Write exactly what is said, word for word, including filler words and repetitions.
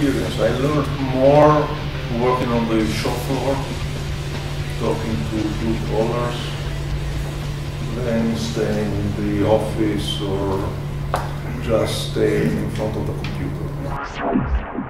experience. I learned more working on the shop floor, talking to blue collars, than staying in the office or just staying in front of the computer.